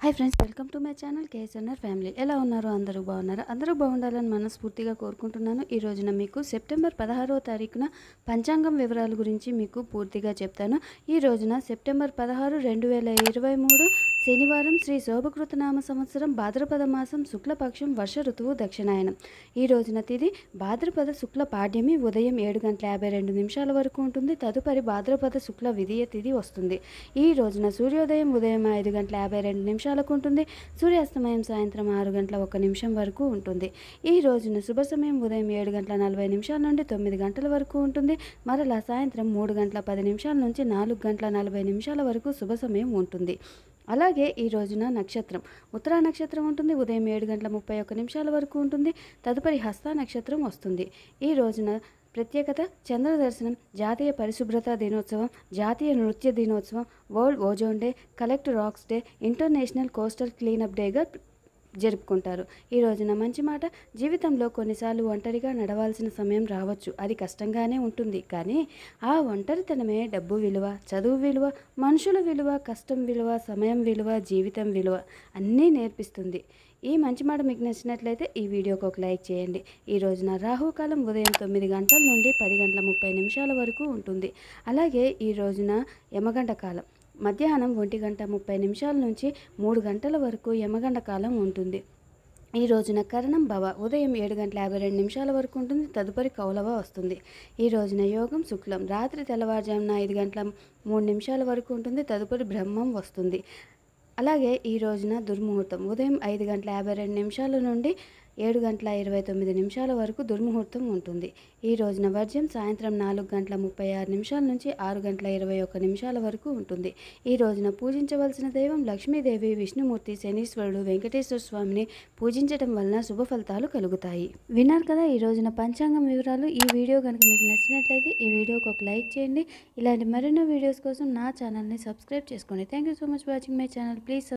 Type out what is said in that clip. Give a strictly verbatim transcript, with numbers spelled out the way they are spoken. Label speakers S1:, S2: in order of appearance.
S1: Hi friends, welcome to my channel KSNR family. ఎలా ఉన్నారు? అందరూ బాగున్నారా? అందరూ బాగుండాలని మనస్ఫూర్తిగా కోరుకుంటున్నాను. ఈ రోజున మీకు సెప్టెంబర్ పదహారవ తారీఖున పంచాంగం వివరాల గురించి మీకు పూర్తిగా చెప్తాను. ఈ రోజున సెప్టెంబర్ పదహారు రెండు వేల ఇరవై మూడు శనివారం, శ్రీ శోభకృతనామ సంవత్సరం, భాద్రపద మాసం, శుక్లపక్షం, వర్ష ఋతువు, దక్షిణాయనం. ఈ రోజున తిథి భాద్రపద శుక్ల పాడ్యమి ఉదయం ఏడు గంటల యాభై రెండు నిమిషాల వరకు ఉంటుంది. తదుపరి భాద్రపద శుక్ల విధియ తిథి వస్తుంది. ఈ రోజున సూర్యోదయం ఉదయం ఐదు గంటల యాభై రెండు నిమిషాలకు ఉంటుంది. సూర్యాస్తమయం సాయంత్రం ఆరు గంటల ఒక నిమిషం వరకు ఉంటుంది. ఈ రోజున శుభ సమయం ఉదయం ఏడు గంటల నలభై నిమిషాల నుండి తొమ్మిది గంటల వరకు ఉంటుంది. మరలా సాయంత్రం మూడు గంటల పది నిమిషాల నుంచి నాలుగు గంటల నలభై నిమిషాల వరకు శుభ సమయం ఉంటుంది. అలాగే ఈ రోజున నక్షత్రం ఉత్తరా నక్షత్రం ఉంటుంది. ఉదయం ఏడు గంటల ముప్పై ఒక్క నిమిషాల వరకు ఉంటుంది. తదుపరి హస్త నక్షత్రం వస్తుంది. ఈ రోజున ప్రత్యేకత చంద్ర దర్శనం, జాతీయ పరిశుభ్రత దినోత్సవం, జాతీయ నృత్య దినోత్సవం, world ozone day, collect rocks day, international coastal cleanup డేగా జరుపుకుంటారు. ఈ రోజున మంచి మాట, జీవితంలో కొన్నిసార్లు ఒంటరిగా నడవాల్సిన సమయం రావచ్చు. అది కష్టంగానే ఉంటుంది. కానీ ఆ ఒంటరితనమే డబ్బు విలువ, చదువు విలువ, మనుషుల విలువ, కష్టం విలువ, సమయం విలువ, జీవితం విలువ అన్నీ నేర్పిస్తుంది. ఈ మంచి మాట మీకు నచ్చినట్లయితే ఈ వీడియోకి ఒక లైక్ చేయండి. ఈ రోజున రాహుకాలం ఉదయం తొమ్మిది గంటల నుండి పది గంటల ముప్పై నిమిషాల వరకు ఉంటుంది. అలాగే ఈ రోజున యమగంట కాలం మధ్యాహ్నం ఒంటి గంట ముప్పై నిమిషాల నుంచి మూడు గంటల వరకు యమగంట కాలం ఉంటుంది. ఈ రోజున కరణం భవ ఉదయం ఏడు గంటల యాభై రెండు నిమిషాల వరకు ఉంటుంది. తదుపరి కౌలవ వస్తుంది. ఈ రోజున యోగం శుక్లం రాత్రి తెల్లవారుజామున ఐదు గంటల మూడు నిమిషాల వరకు ఉంటుంది. తదుపరి బ్రహ్మం వస్తుంది. అలాగే ఈ రోజున దుర్ముహూర్తం ఉదయం ఐదు గంటల యాభై రెండు నిమిషాల నుండి ఏడు గంటల ఇరవై తొమ్మిది నిమిషాల వరకు దుర్ముహూర్తం ఉంటుంది. ఈ రోజున వర్జ్యం సాయంత్రం నాలుగు గంటల ముప్పై ఆరు నిమిషాల నుంచి ఆరు గంటల ఇరవై ఒక్క నిమిషాల వరకు ఉంటుంది. ఈ రోజున పూజించవలసిన దైవం లక్ష్మీదేవి, విష్ణుమూర్తి, శనీశ్వరుడు, వెంకటేశ్వర స్వామిని పూజించడం వలన శుభ ఫలితాలు కలుగుతాయి. విన్నారు కదా ఈ రోజున పంచాంగం వివరాలు. ఈ వీడియో కనుక మీకు నచ్చినట్లయితే ఈ వీడియోకి ఒక లైక్ చేయండి. ఇలాంటి మరెన్నో వీడియోస్ కోసం నా ఛానల్ని సబ్స్క్రైబ్ చేసుకోండి. Thank you so much watching my channel. Please